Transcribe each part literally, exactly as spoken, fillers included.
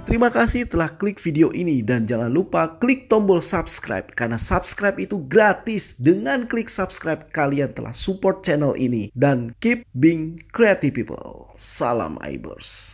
Terima kasih telah klik video ini dan jangan lupa klik tombol subscribe karena subscribe itu gratis. Dengan klik subscribe kalian telah support channel ini dan keep being creative people. Salam Ibers.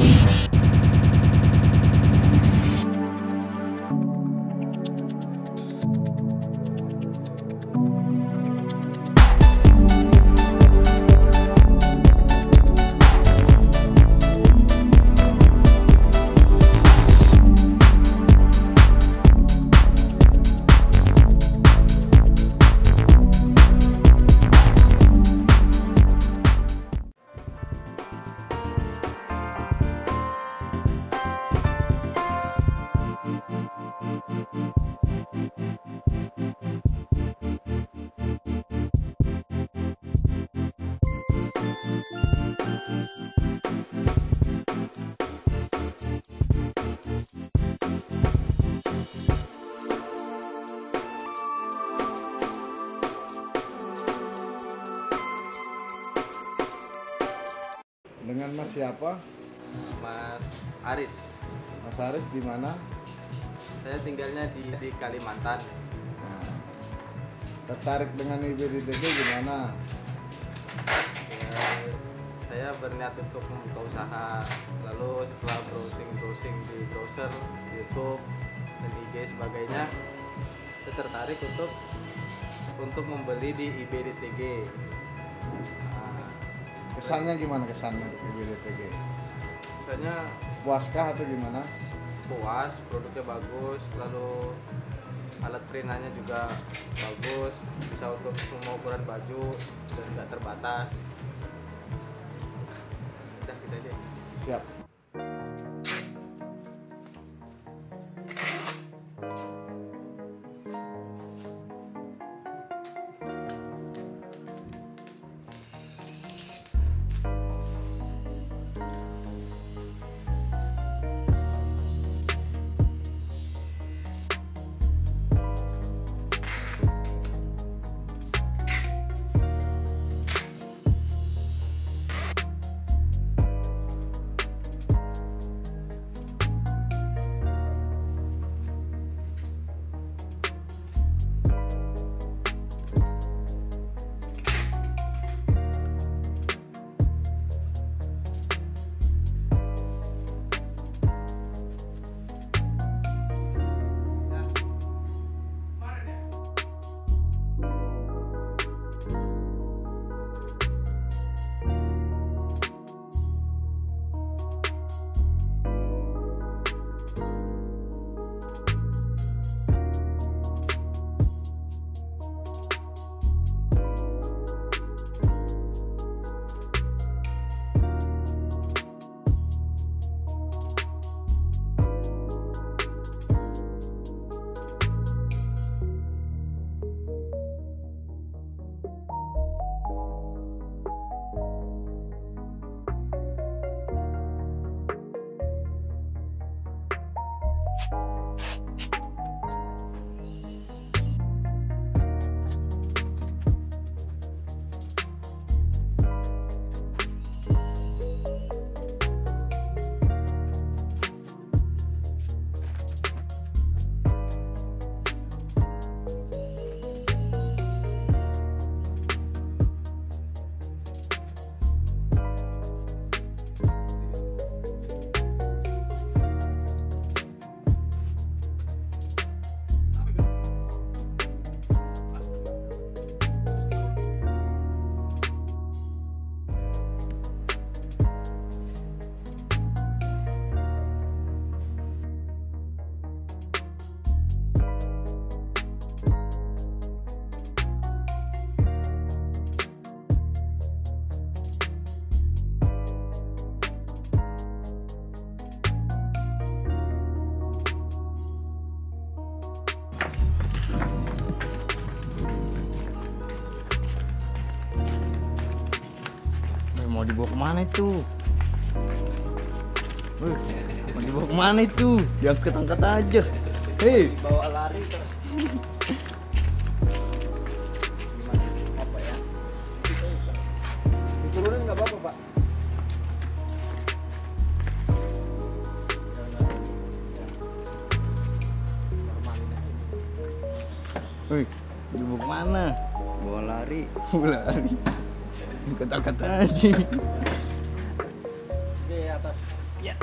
Dengan Mas siapa? Mas Aris. Mas Aris di mana? Saya tinggalnya di, di Kalimantan. Nah, tertarik dengan I B D T G gimana? Ya, saya berniat untuk membuka usaha. Lalu setelah browsing-browsing di browser, YouTube, dan I G sebagainya, saya tertarik untuk untuk membeli di I B D T G. Kesannya gimana kesannya I B D T G? Misalnya Puaskah atau gimana? puas, produknya bagus, lalu alat printannya juga bagus, bisa untuk semua ukuran baju dan tidak terbatas. Udah kita aja. Siap. Mau dibawa kemana itu? Wih, mau dibawa kemana itu? Diangkat-angkat aja. Hei, Bawa lari terus. Gimana? Apa ya? Diturunin nggak apa-apa, Pak? Wih, dibawa kemana? Bawa lari. Lari. Kata-kata aja. Oke, atas. Ya.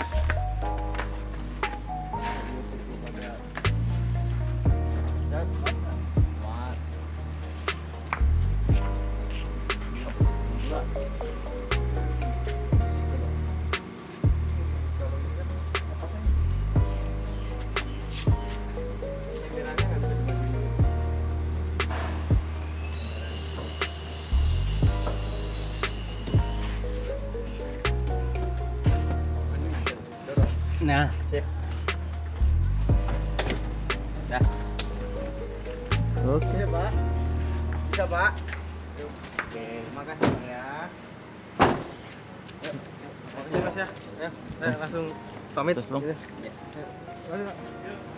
Nah, sip. Dah. Oke. Bisa, Pak. Bisa, Pak. Oke, makasih ya. Yuk. Makasih, Mas ya. Ya, saya langsung pamit. Terus, Bang. Gitu. Ya. Yuk. Makasih, Pak.